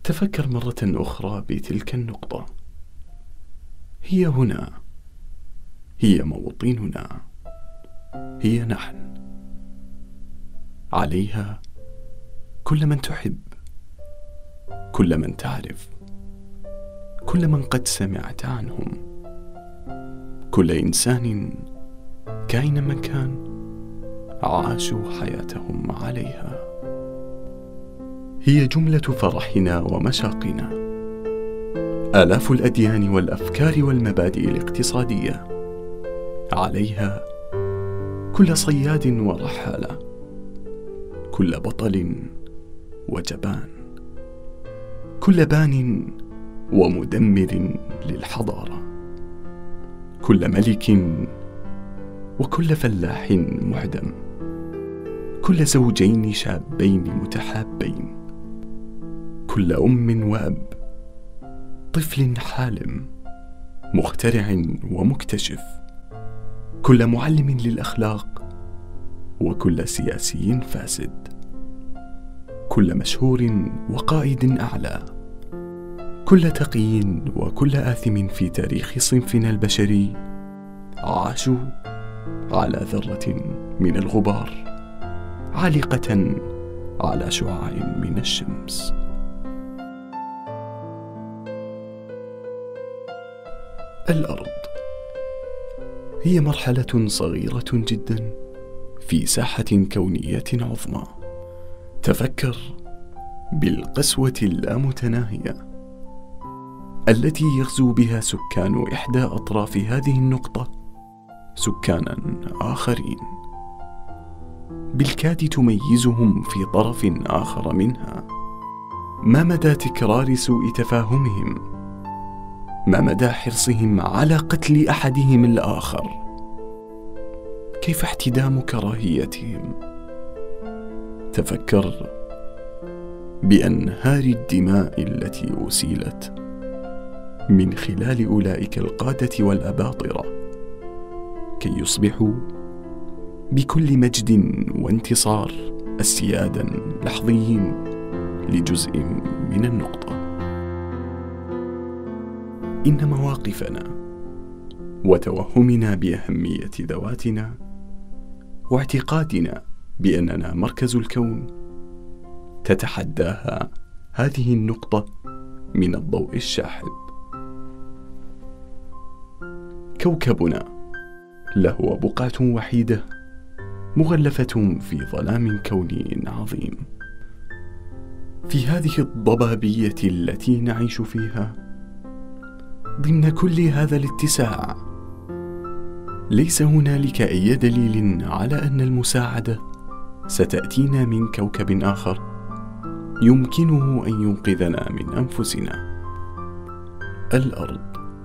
تفكر مرة أخرى بتلك النقطة. هي هنا، هي موطننا، هي نحن. عليها كل من تحب، كل من تعرف، كل من قد سمعت عنهم، كل إنسان كائنا من كان عاشوا حياتهم عليها. هي جملة فرحنا ومشاقنا، آلاف الأديان والأفكار والمبادئ الاقتصادية. عليها كل صياد ورحالة، كل بطل وجبان، كل بان ومدمر للحضارة، كل ملك وكل فلاح معدم، كل زوجين شابين متحابين، كل أم وأب، طفل حالم مخترع ومكتشف، كل معلم للأخلاق وكل سياسي فاسد، كل مشهور وقائد أعلى، كل تقي وكل آثم في تاريخ صنفنا البشري عاشوا على ذرة من الغبار عالقة على شعاع من الشمس. الأرض هي مرحلة صغيرة جدا في ساحة كونية عظمى. تفكر بالقسوة اللامتناهية التي يغزو بها سكان إحدى أطراف هذه النقطة سكانا آخرين، بالكاد تميزهم في طرف آخر منها. ما مدى تكرار سوء تفاهمهم، ما مدى حرصهم على قتل أحدهم الآخر، كيف احتدام كراهيتهم. تفكر بأنهار الدماء التي أسيلت من خلال أولئك القادة والأباطرة كي يصبحوا بكل مجد وانتصار أسيادا لحظيين لجزء من النقطة. إن مواقفنا وتوهمنا بأهمية ذواتنا واعتقادنا بأننا مركز الكون تتحداها هذه النقطة من الضوء الشاحب. كوكبنا له بقعة وحيدة مغلفة في ظلام كوني عظيم. في هذه الضبابية التي نعيش فيها ضمن كل هذا الاتساع، ليس هنالك أي دليل على أن المساعدة ستأتينا من كوكب آخر يمكنه أن ينقذنا من أنفسنا. الأرض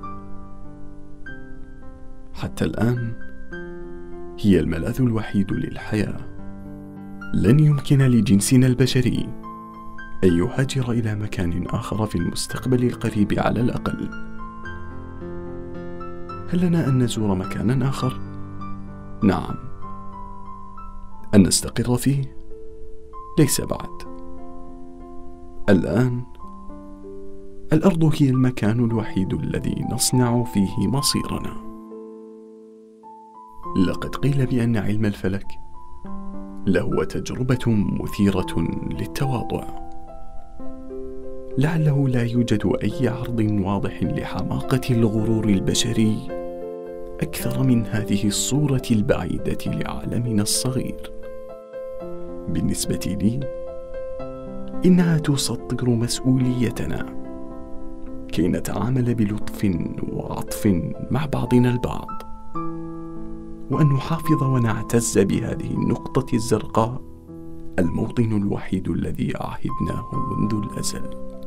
حتى الآن هي الملاذ الوحيد للحياة. لن يمكن لجنسنا البشري أن يهاجر إلى مكان آخر في المستقبل القريب على الأقل. هل لنا أن نزور مكانا آخر؟ نعم. أن نستقر فيه؟ ليس بعد. الآن الأرض هي المكان الوحيد الذي نصنع فيه مصيرنا. لقد قيل بأن علم الفلك لهو تجربة مثيرة للتواضع. لعله لا يوجد أي عرض واضح لحماقة الغرور البشري أكثر من هذه الصورة البعيدة لعالمنا الصغير. بالنسبة لي إنها تسطر مسؤوليتنا كي نتعامل بلطف وعطف مع بعضنا البعض، وأن نحافظ ونعتز بهذه النقطة الزرقاء، الموطن الوحيد الذي عهدناه منذ الأزل.